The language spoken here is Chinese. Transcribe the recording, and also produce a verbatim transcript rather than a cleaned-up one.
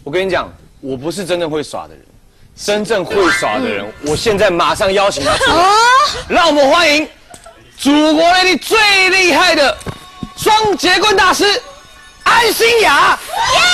我跟你讲，我不是真正会耍的人，真正会耍的人，我现在马上邀请他出来，让我们欢迎祖国内地最厉害的双节棍大师安心雅。